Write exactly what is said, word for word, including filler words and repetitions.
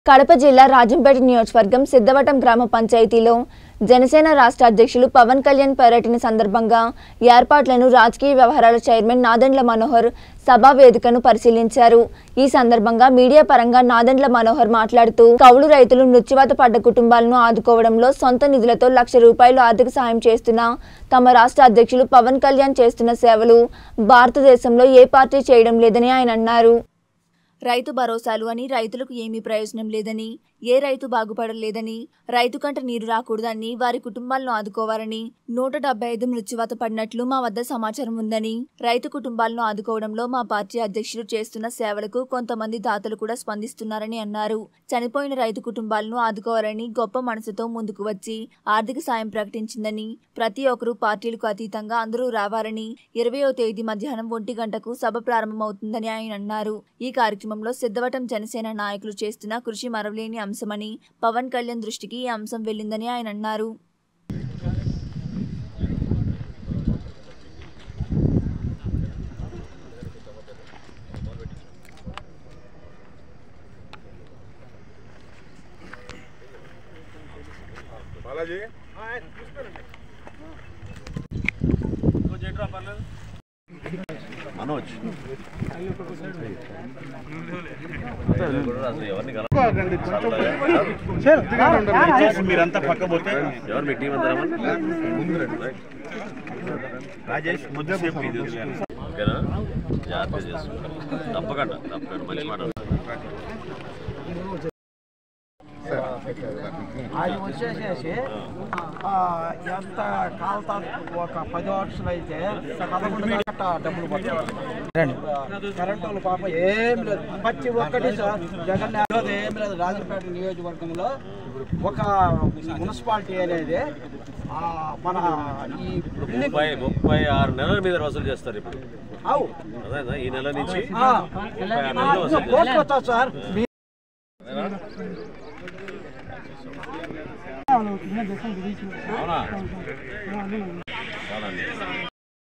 కడప జిల్లా రాజంపేట నియోజకవర్గం సిద్ధవటం గ్రామ పంచాయతీలో జనసేన రాష్ట్ర అధ్యక్షులు పవన్ కళ్యాణ్ పర్యటన సందర్భంగా ఏర్పాట్లను రాజకీయ వ్యవహారాల చైర్మన్ నాదెండ్ల మనోహర్ సభా వేదికను పరిశీలించారు। ఈ సందర్భంగా మీడియా పరంగా నాదెండ్ల మనోహర్ మాట్లాడుతూ కౌలు రైతులు మృత్యువాత పడ్డ కుటుంబాలను ఆదుకోవడంలో సొంత నిధులతో లక్ష రూపాయలు ఆర్థిక సాయం చేస్తున్న తమ రాష్ట్ర అధ్యక్షులు పవన్ కళ్యాణ్ చేస్తున్న సేవలు భారతదేశంలో ఏ పార్టీ చేయడం లేదని ఆయన అన్నారు। రైతు భరోసాలు అని రైతులకు ఏమీ ప్రయోజనం లేదని, ఏ రైతు బాగుపడలేదని, రైతు కంట నీరు రాకూడదని, వారి కుటుంబాలను ఆదుకోవాలని నూట డెబ్బై ఐదు మృత్యువాత పడినట్లు మా వద్ద సమాచారం ఉందని, రైతు కుటుంబాలను ఆదుకోవడంలో మా పార్టీ అధ్యక్షులు చేస్తున్న సేవలకు కొంతమంది దాతలు కూడా స్పందిస్తున్నారని అన్నారు। చనిపోయిన రైతు కుటుంబాలను ఆదుకోవాలని గొప్ప మనసుతో ముందుకు వచ్చి ఆర్థిక సాయం ప్రకటించిందని, ప్రతి ఒక్కరూ పార్టీలకు అతీతంగా అందరూ రావాలని ఇరవయో తేదీ మధ్యాహ్నం ఒంటి గంటకు సభ ప్రారంభమవుతుందని ఆయన అన్నారు। ఈ కార్యక్రమం సిద్ధవటం జనసేన నాయకులు చేస్తున్న కృషి మరవలేని అంశమని, పవన్ కళ్యాణ్ దృష్టికి ఈ అంశం వెళ్ళిందని ఆయన అన్నారు। మనోజ్ మీరంతా పక్క పోతే ఎవరు మీ టీం అంతా రాజేష్ ముద్ర ఓకేనా జాగ్రత్త చేసుకుంటాం తప్పకుండా తప్పకుండా మళ్ళీ మాట్లాడతాం। అది వచ్చేసేసి ఎంత కాలుతా ఒక పది వర్షాలు అయితే పదకొండు గంట డబ్బులు పట్టాలి। కరెంటు వాళ్ళు పాపం ఏం లేదు, ప్రతి ఒక్కటి సార్ జగన్ ఏం లేదు। రాజంపేట నియోజకవర్గంలో ఒక మున్సిపాలిటీ అనేది మన ఈ ముప్పై ముప్పై ఆరు నెలల మీద వసూలు చేస్తారు ఇప్పుడు। అవు అదే ఈ నెల నుంచి కోసుకొస్తా సార్। అవునా